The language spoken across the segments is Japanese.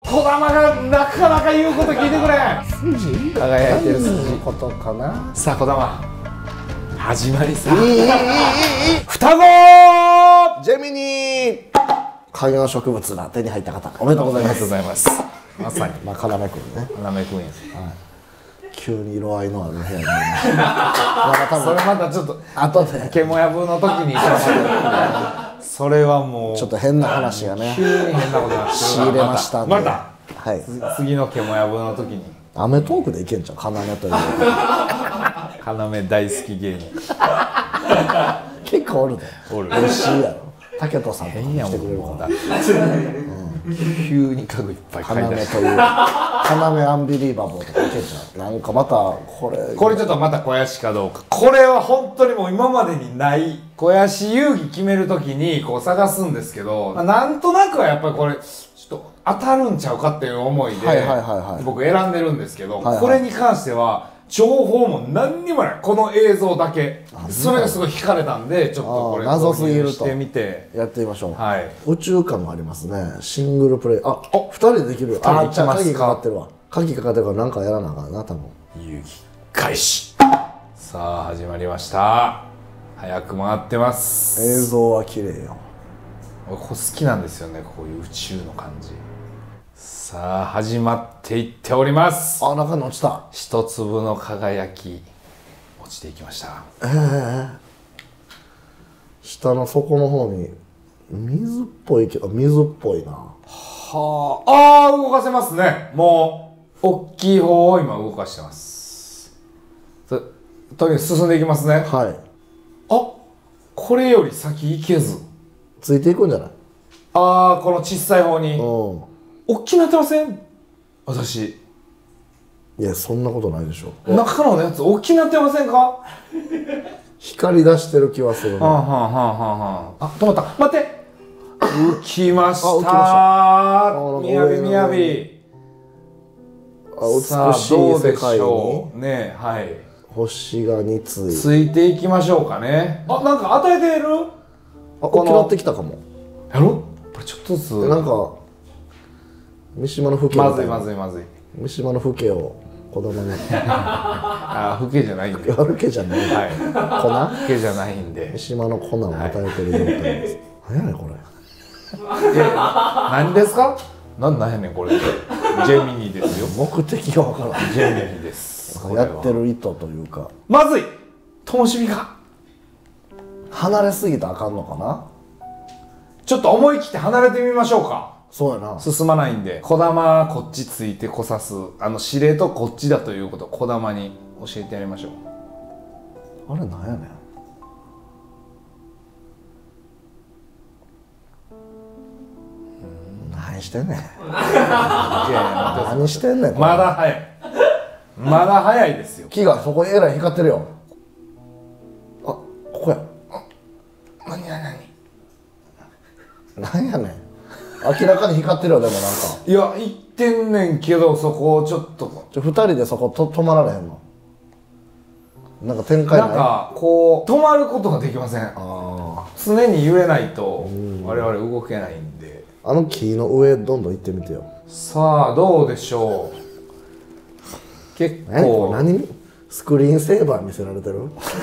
児玉がなかなか言うこと聞いてくれ。 筋輝いてる筋ことかな。 さあ児玉始まりさ。 いい双子ジェミニー観葉植物が手に入った方おめでとうございます。 ありがとうございます。まさにまあ要くんね、 要くんや。 急に色合いのある部屋にまだ多それ分またちょっと後でケモヤブの時にそれはもうちょっと変な話がね急に変なことになってる仕入れましたんで、 またはい次のケモヤブの時にアメトークでいけんじゃん、要という要大好き芸人結構おるで、 おる。 美味しいやろ、竹人さんとか変やも来てくれるかんもうだって急に家具いっぱいら、 買い出し要という要アンビリーバボーとかいけんじゃん。なんかまたこれちょっとまた肥やしかどうか。これは本当にもう今までにない肥やし遊戯決めるときにこう探すんですけど、なんとなくはやっぱりこれちょっと当たるんちゃうかっていう思いで僕選んでるんですけど、これに関しては情報も何にもない、この映像だけ。それがすごい惹かれたんでちょっとこれ謎すぎるとしてみてやってみましょう。 はい。 宇宙感がありますね。シングルプレイ、あ、2人でできるよ。あ、じゃあ鍵かかってるわ。鍵かかってるからなんかやらなあかんな、多分。 遊戯開始。さあ始まりました。早く回ってます。 映像は綺麗よ。 俺ここ好きなんですよね、こういう宇宙の感じ。さあ始まっていっております。 あ、中に落ちた。 一粒の輝き落ちていきました。 下の底の方に水っぽいけど、水っぽいな。 はあ、動かせますね。もう大きい方を今動かしてます。とにかく進んでいきますね。 はい。 あ、これより先行けず。 ついていくんじゃない？ ああ、この小さい方に。 う大きなってません？私。 ん。いや、そんなことないでしょ。 中のやつ大きなってませんか？ 光り出してる気はするな。 はんはんはんはんはん。あ、止まった。待って。浮きました。 浮きましたみやびみやび。 美しい世界にね、はい。 星が2対。 ついていきましょうかね。あ、なんか与えてる？ あ、大きなってきたかも。 やろ？これちょっとずつ。 なんか三島の風景まずいまずいまずい。 三島の風景を子供にあ、ふけじゃないんで。 風景じゃない、 はい。ふけじゃないんで。 三島の粉を与えてる状態です。何やねんこれ。 何ですか？なんやねんこれ。ジェミニですよ。 目的がわからない。 ジェミニです。 やってる意図というか、 まずい。灯火が離れすぎたらあかんのかな。 ちょっと思い切って離れてみましょうか。 そうやな。 進まないんで、小玉こっちついてこさす、司令とこっちだということを小玉に教えてやりましょう。 あれなんやねん。何してんねん。 いやいや何してんねん。これまだ早い。まだ早いですよ。 木がそこにえらい光ってるよ。あ、ここや。 何なんやねん。明らかに光ってるよ。でもなんかいや、言ってんねんけど、そこをちょっと。 2人でそこと止まられへんの。なんか展開ない。 なんか、こう、止まることができません。 あ常に揺れないと、我々動けないんで。 あの木の上どんどん行ってみてよ。 さあ、どうでしょう。結構。 何スクリーンセーバー見せられてる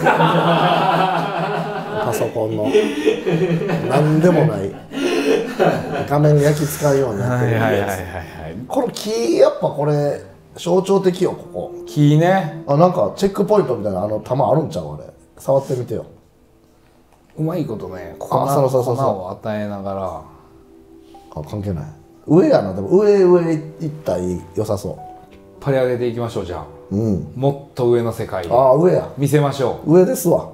パソコンの何でもない画面焼き使うようになってるやつ。この木やっぱこれ象徴的よ。ここ木ね。 あ、なんかチェックポイントみたいな弾あるんちゃう？あれ触ってみてよ。 うまいことね、粉を与えながら。 あ、関係ない。上やな。でも上行ったら良さそパリ上げていきましょう。じゃあ、 う。うん。 もっと上の世界ああ、上や。 見せましょ上ですわ。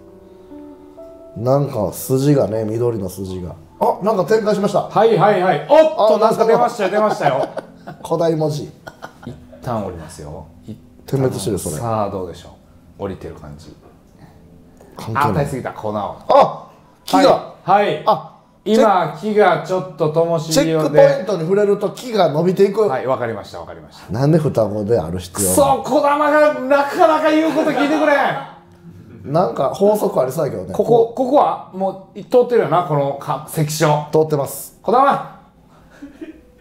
なんか筋がね、緑の筋が。あ、なんか展開しました。 う。はいはいはい。おっと、なんか出ましたよ出ましたよ。 古代文字。 一旦降りますよ。 点滅してるそれ。 さあどうでしょう。降りてる感じ。 関係ない。 与えすぎた粉を。 あ、木が。 はい。 あ、 今木がちょっと灯チェック火用で。 ポイントに触れると木が伸びていく。 はい、わかりましたわかりました。 なんで双子である必要？ そう、小玉がなかなか言うこと聞いてくれ。 なんか法則ありそうやけどね。 ここはもう通ってるよな、この関所。 通ってます。 小玉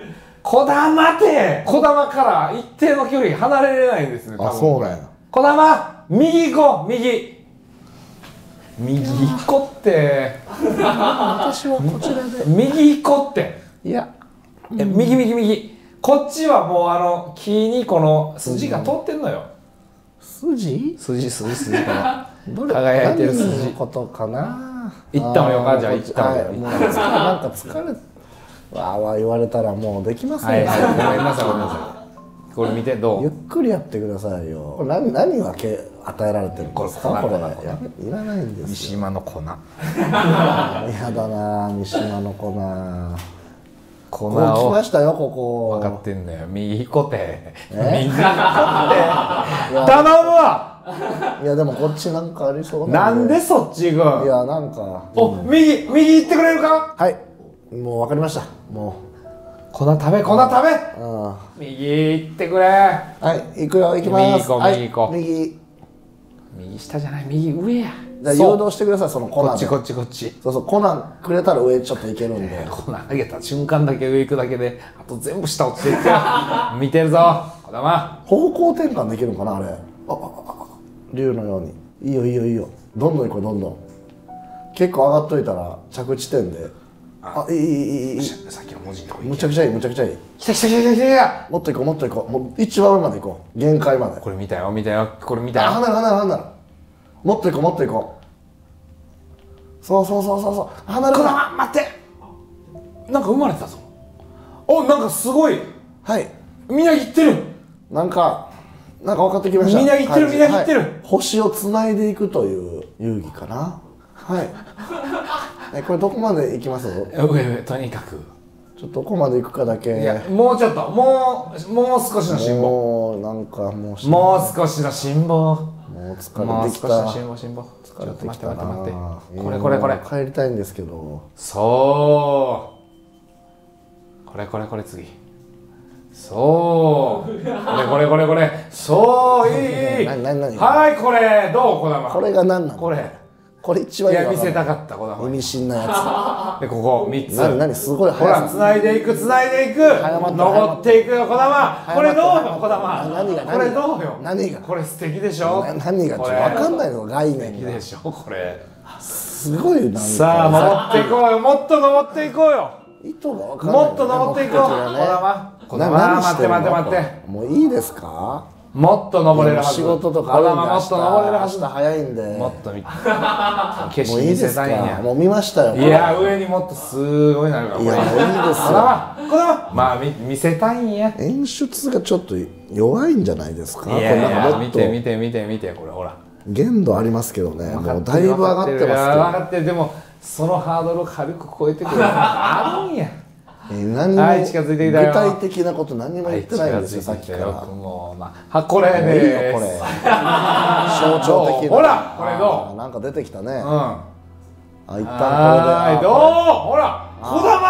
こだまってこだまから一定の距離離れれないんですね。 あ、そうなんや。 こだま右行こう右行こうって私はこちらで。 右行こうって。 いや、 右こっちはもう木にこの筋が通ってんのよ。 筋かな輝いてる筋何のことかな。 行ったのよかじゃあ行ったのよ。 もうなんか疲れわーわー言われたらもうできませんよ。 ごめんなさいこれ見てどう。 ゆっくりやってくださいよ。これ何が与えられてるんですか。これいらないんですよ。 三島の粉。 やだな、三島の粉。 粉こう来をましたよ、ここ。 分かってんだよ。右行こうて右行こうて頼むわ。 いやでもこっちなんかありそうななんでそっち行くん。 いやなんか右行ってくれるか。 はい、もう分かりました。も粉食べう右行ってくれ。 はい行くよ、行きます。 右行こう右下じゃない右上や。 じゃあ誘導してください、その粉で。 こっちそう粉くれたら上ちょっといけるんで。 粉あげた瞬間だけ上行くだけであと全部下落ちていくよ。見てるぞこだま。 方向転換できるのかなあれ。竜のように。いいよどんどん行こう、どんどん。結構上がっといたら着地点で。いい。 さっきの文字のとこむちゃくちゃいい。 来た。 もっと行こう。もう一番上まで行こう。限界まで。 これ見たよこれ見たよ。 離れ。もっと行こう。そう。離れる。 こだま待って。なんか生まれたぞ。なんかすごい。 はい。 みなぎってる。 なんか分かってきました。 みなぎってる。 星をつないでいくという遊戯かな。はい。これどこまで行きます？ 上とにかく。 ちょっとどこまで行くかだけ。 いやもうちょっともう少しの辛抱。もう少しの辛抱。 もう疲れてきた。 辛抱。ちょっと待って。これ。 帰りたいんですけど。 そう。これ次。そう。これ。そう、いい。 何はい、これ、どう、こだま。 これが何なの。これ一番いい。 見せたかった、こだま。 意味深なやつ。で、ここ、3つ。 何すごい。 ほら、繋いでいく。登っていくよ、こだま。これどうよ、こだま。これどうよ。 何が。 これ素敵でしょ。 何が。分かんないの、概念。 素敵でしょ、これ。 すごいな。 さあ、登っていこうよ。もっと登っていこうよ。 意図が分かんない。 もっと登っていこう。こだま。待って。 もういいですか。 もっと登れるはず。 仕事とかあるんで。 もっと登れるはず。 早いんで。 もっと見景色見せたいんや。 もう見ましたよ。 いや上にもっとすごいなるから。 いやもういいですよ。 まあ見せたいんや。 演出がちょっと弱いんじゃないですか。 いや見てこれほら。 限度ありますけどね。もうだいぶ上がってますけど。 分かってる。でもそのハードルを軽く超えてくるのがあるんや。 何も具体的なこと何も言ってないんですよ、さっきから。 もうこれでこれ象徴的な。 ほらこれどう。 なんか出てきたね。一旦これで。 どう。ほらこだ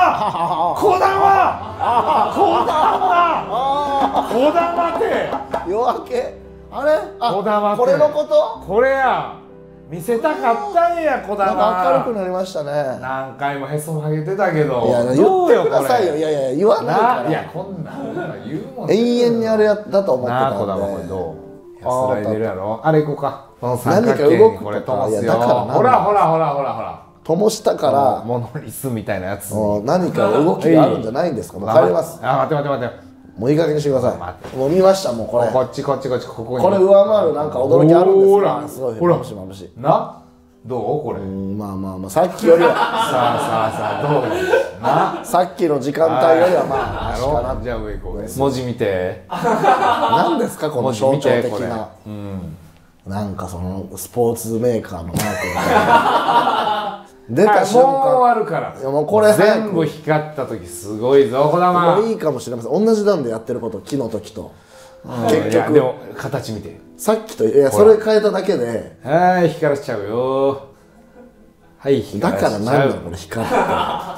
まって夜明け。あれ。 こだまってこれのこと。 これや。見せたかったんや、こだま。 明るくなりましたね。 何回もへそ曲げてたけど。 いや、言ってくださいよ。いや、言わないから。 いや、こんなん言うもん。 永遠にあれだと思ってたんで。 こだま、これどう。安らいでるやろ。あれ行こうか。 何か動くとか。いや、だから。 ほら。 灯したから。 モノリスみたいなやつ。 何か動きがあるんじゃないんですか。もう帰ります。 待って。 もういい加減にしてください。もう見ました、もうこれ。 こっち、ここに。 これ上回るなんか驚きあるんですか。すごい。 ほら、 まぶしい。 どうこれ。 まあさっきよりは。 さあどう。 さっきの時間帯よりはまあ。 じゃあ上行こう。文字見て。 何ですかこの象徴的な。なんかそのスポーツメーカーのマークが出た瞬間。 もう終わるから。 もうこれ全部光った時すごいぞ、こだま。 もういいかもしれません。同じ段でやってること、木の時と。 結局。でも形見て。 さっきとそれ変えただけで。 はい、光らしちゃうよ。はい、 だから何だこれ光った。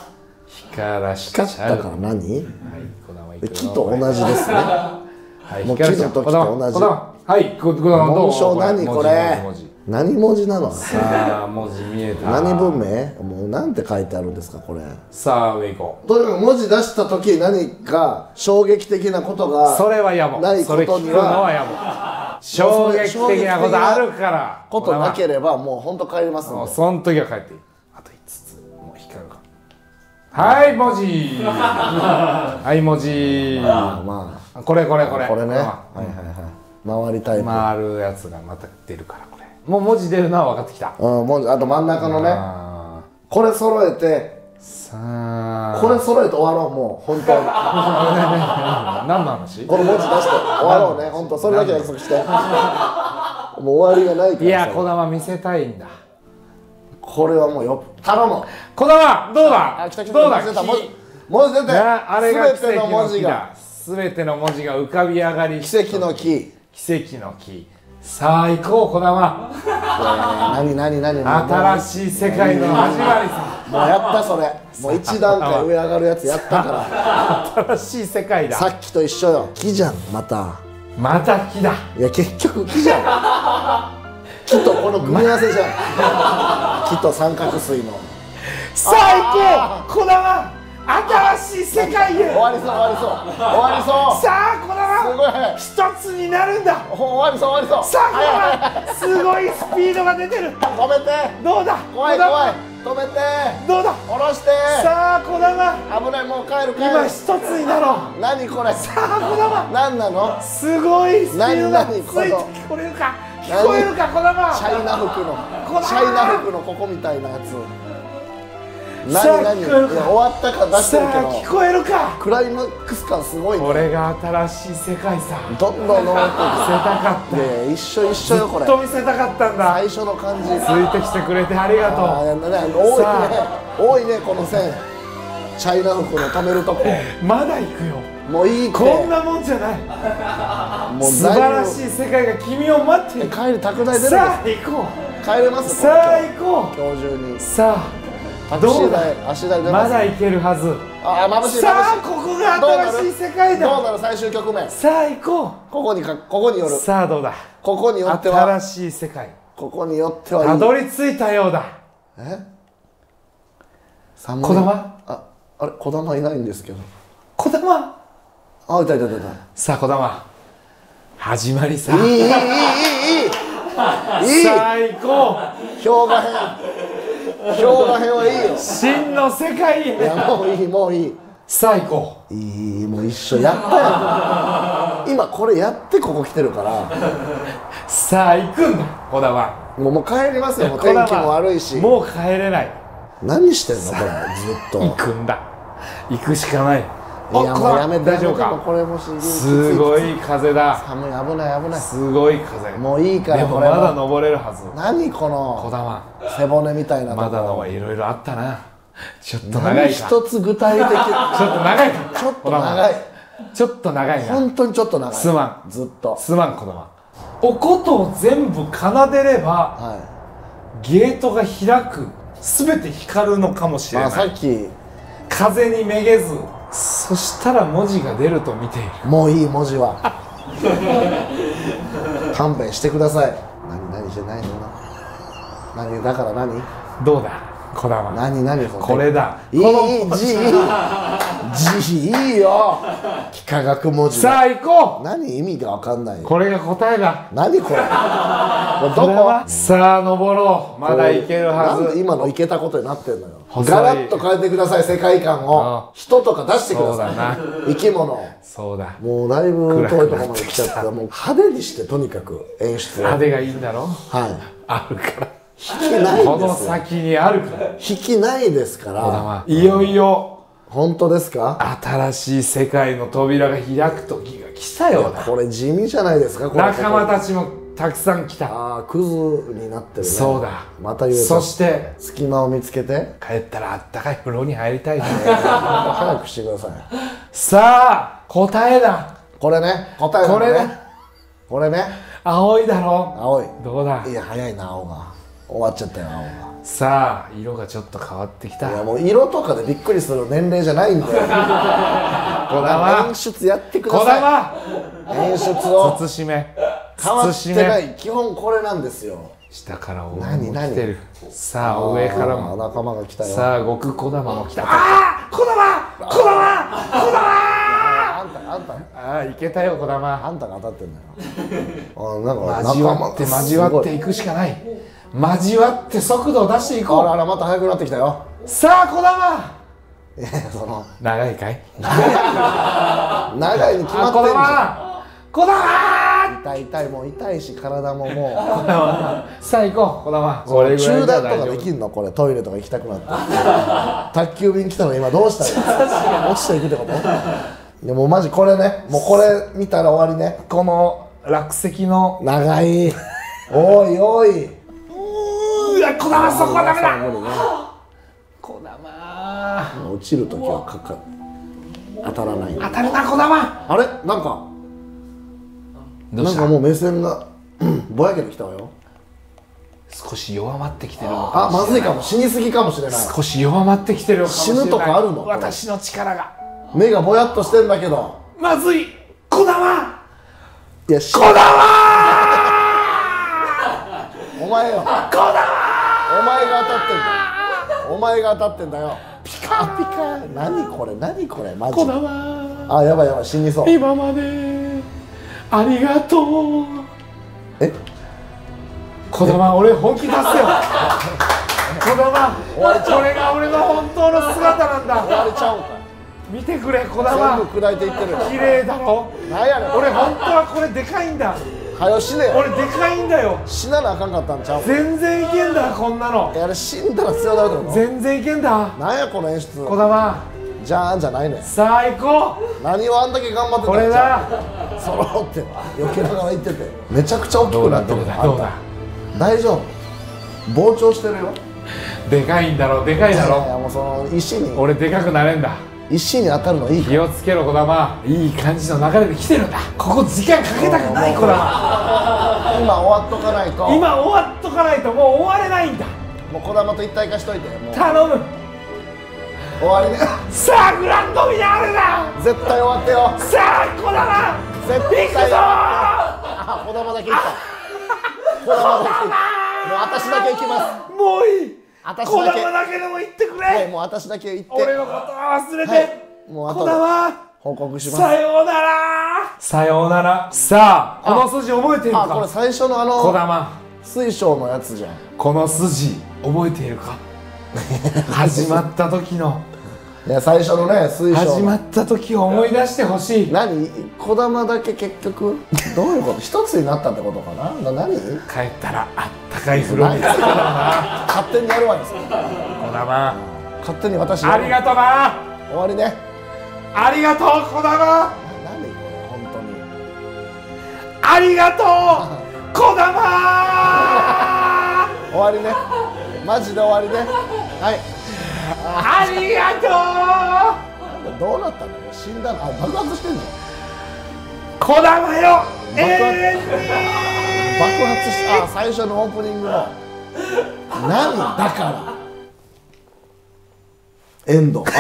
光らしちゃう。 光ったから何？ はい、こだま行くよ。 木と同じですね。 はい、 もう木の時と同じ。 はい、こだまどう？ 紋章何これ？ 何文字なの？ さあ文字見えた。 何文明？もうなんて書いてあるんですかこれ。 さあ上行ことにかく文字出した時何か衝撃的なことう。 がそれはやも。 ないそれ聞くのはやも。衝撃的なことあるから。 ことなければもうほんと帰りますんで。 その時は帰っていい。あと5つもう光るか。はい文字。はい文字。 まあこれこれね。はいはいはい。回りタイプ。 回るやつがまた出るからこれ。もう文字出るのは分かってきた。 文字あと真ん中のね。これ揃えて。 さあ。 これ揃えて終わろうもう本当に。 何の話？ この文字出して終わろうね本当それだけ約束して。もう終わりがないから。 いや児玉見せたいんだ。 これはもうよ頼む。 児玉どうだ？どうだ？ 文字出て。 あれが全ての文字が。 全ての文字が浮かび上がり。 奇跡の木。 奇跡の木。さあ行こう児玉。 何新しい世界の始まりさ。 もうやったそれ。もう一段階上上がるやつやったから。 新しい世界だ。 さっきと一緒よ。木じゃんまた。 また木だ。 いや結局木じゃん。木とこの組み合わせじゃん。木と三角錐の。 さあ行こう児玉。新しい世界へ。 終わりそう終わりそう終わりそう。 さあ児玉。 すごい早い。 一つになるんだ。 終わりそう終わりそう。 さあ児玉。すごいスピードが出てる。 止めて。 どうだ。 怖い怖い。止めて。 どうだ。 下ろして。 さあ児玉。 危ないもう帰る帰る。 今一つになろう。 何これ。 さあ児玉。 何なの。 すごいスピードがついてこの聞こえるか。聞こえるか児玉。 チャイナ服のチャイナ服のここみたいなやつ。何いや終わったか出してるけど。 さあ聞こえるか。 クライマックス感すごいね。 これが新しい世界さ。 どんどん登っていく。 見せたかった。 で一緒よこれ。 ずっと見せたかったんだ。 最初の感じ。ついてきてくれてありがとう。 多いねこの線。チャイナ服の止めるとこ。 まだ行くよ。 もういいって。 こんなもんじゃない。もう素晴らしい世界が君を待っている。 帰り拓大出る。 さあ行こう。 帰れます。 さあ行こう。 今日中に。 さあ。 タクシー代足代出ます。 まだ行けるはず。 ああ眩しい。 さあここが新しい世界だ。 どうなる最終局面。 さあ行こう。 ここによる。 さあどうだ。 ここによっては新しい世界。 ここによってはいい。 たどり着いたようだ。 児玉。 あれ児玉いないんですけど。 児玉。 あいた。 さあ児玉。始まりさ。 いい。 さあ行こう。 氷河編はいいよ。 真の世界へ。 いやもういい。 さあ行こう。いいもう一緒やったやん。今これやってここ来てるから。 さあ行くんだ児玉。 もう帰りますよ。もう天気も悪いし。 もう帰れない。 何してんのこれずっと。 行くんだ。行くしかない。 いやもうやめて。 大丈夫か。 これもすごい風だ。 寒い危ない。 すごい風。 もういいから。 でもまだ登れるはず。 何この児玉。 背骨みたいなとこ。 まだのいろいろあったな。ちょっと長いか。 一つ具体的。ちょっと長いか。 ちょっと長い。 ちょっと長いな。 本当にちょっと長い。 すまん。 ずっと。 すまん児玉。おことを全部奏でれば、ゲートが開く。すべて光るのかもしれない。 さっき風にめげず。そしたら文字が出ると見ている。 もういい文字は。勘弁してください。何じゃないのな。だから何？ どうだ児玉。 何これだ。 いいよ。幾何学文字。 さあ行こう。 何意味が分かんない。 これが答えだ。 何これ。 どこ？さあ登ろう。まだ行けるはず。 なんで今の行けたことになってんのよ。ガラッと変えてください世界観を。人とか出してください。生き物。 そうだ。 もうだいぶ遠いところまで来ちゃった。もう派手にしてとにかく演出。 派手がいいんだろ。 はい。 あるから。 引きないですよ。 この先にあるから。 引きないですから。 いよいよ。 本当ですか？ 新しい世界の扉が開く時が来たようだ。 これ地味じゃないですか。 仲間たちもたくさん来た。 ああ、クズになってるね。 そうだ。 また言うと。 そして隙間を見つけて帰ったらあったかい風呂に入りたいね。 早くしてください。 さあ答えだ。 これね。答えだね。これね。 青いだろ。 青い。 どうだ。 いや早いな青が。終わっちゃったよ青が。 さあ色がちょっと変わってきた。 いやもう色とかでびっくりする年齢じゃないんだよ。演出やってください。演出を慎め。 変わってない。基本これなんですよ。 下から応援も来てる。さあ上からも仲間が来たよ。 さあ極小玉も来た。ああ小玉小玉小玉。ああいけたよ小玉。 あんたが当たってんだよ。なんか交わっていくしかない。交わって速度を出していこう。 あらまた速くなってきたよ。 さあ小玉。 いやその長いかい。 長いに決まってんじゃん。 小玉痛いもう痛いし体ももうさあ行こう小玉。 う中断とかできんのこれトイレとか行きたくなって宅急便来たの今どうしたの落ちていくってこと。でもマジこれねもうこれ見たら終わりね。 この落石の長いおいおい。 うわ小玉そこはダメだ。 無理ね。 小玉落ちるときは当たらない。 当たるな小玉。 あれなんかもう目線がぼやけてきたわよ。 少し弱まってきてるのかあまずいかも死にすぎかもしれない。 少し弱まってきてるかもしれない。 死ぬとかあるの私の力が。 目がぼやっとしてんだけどまずい小玉。 いや小玉お前よ小玉お前が当たってんだよ。お前が当たってんだよ。ピカピカ。何これ何これマジ。 小玉あやばいやばい死にそう。 今までありがとう。 え小玉俺本気出すよ。小玉これが俺の本当の姿なんだ。 終われちゃうんかい。 見てくれ小玉全部砕いていってる。 綺麗だろ。 なんやねん俺本当はこれでかいんだ。 はよ死ねよ。 俺でかいんだよ。 死ななあかんかったんちゃう。 全然いけんだこんなの。 あれ死んだら強なるってこと。 全然いけんだ。 なんやこの演出。 小玉じゃーんじゃないねん。 さあ行こ何をあんだけ頑張ってう。 たこれだ。 そろって避けながら言っててめちゃくちゃ大きくなってる。 どうだあんた大丈夫。膨張してるよ。 でかいんだろでかいだいやろ。 もうその石に俺でかくなれんだ。 石に当たるのいい。 気をつけろ小玉。いい感じの流れで来てるんだ。ここ時間かけたくない小玉。 今終わっとかないと。 今終わっとかないともう終われないんだ。 もう児玉と一体化しといてもう頼む。 終わりね。 さあグランドフィナーレだ。 絶対終わってよ。 さあ小玉絶対行くぞー。 あ児玉だけ行った。児玉だけ行った。もう私だけ行きます。 もういい。小私だけ。 玉だけでも言ってくれ。 はいもう私だけ行って。 俺のことは忘れて。 はいもう後小で玉報告します。 さようなら。さようなら。さあこの筋覚えているあこれか最初の小玉。 水晶のやつじゃん。 この筋覚えているか。始まった時のいや最初のね水晶始まった時を思い出してほしい。 何児玉だけ結局どういうこと一つになったってことかな。何帰ったらあったかい風呂に何つかるな。 勝手にやるわです小玉勝手に私やる。 ありがとな。 終わりね。 ありがとう小玉。 何これ本当にありがとう小玉。 終わりね。マジで終わりね。はいありがとう。 どうなったの。死んだの。あ爆発してんの。 小玉よ永遠に。 爆発し最初のオープニングの何だからエンド。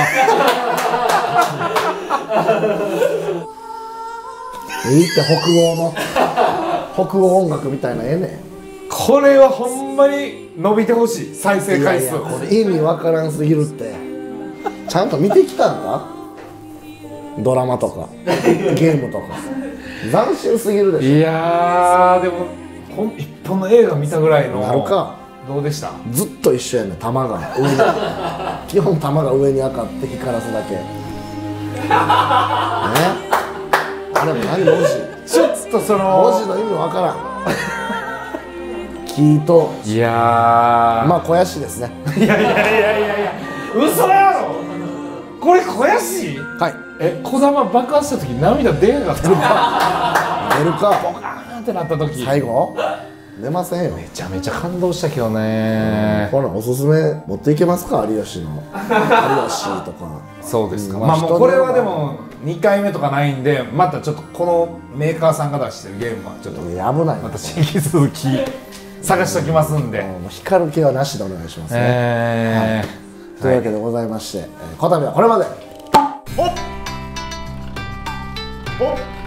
いいって北欧音楽みたいなええねん。 これはほんまに伸びてほしい。再生回数。 いやいやこれ意味わからんすぎるって。ちゃんと見てきたんかドラマとかゲームとか斬新すぎるでしょ。 いやーでも一本の映画見たぐらいの。 なるか。 どうでした。 ずっと一緒やねん。玉が上に基本玉が上に上がって光らすだけね。あれも何文字ちょっとその文字の意味わからん。キーといやーまあ肥やしですね。 いや嘘やろこれ肥やし。 はい小玉爆発した時涙出なかった。 出るかボカーンってなった時最後出ませんよ。 めちゃめちゃ感動したけどね。 これおすすめ持っていけますか有吉の有吉とか。 そうですか。 まあまあもうこれはでも2回目とかないんで、またちょっとこのメーカーさんが出してるゲームはちょっと危ないまた引き続き探しておきますんで、 もう光る系はなしでお願いしますね。というわけでございまして、こたびはこれまで。ほっほっ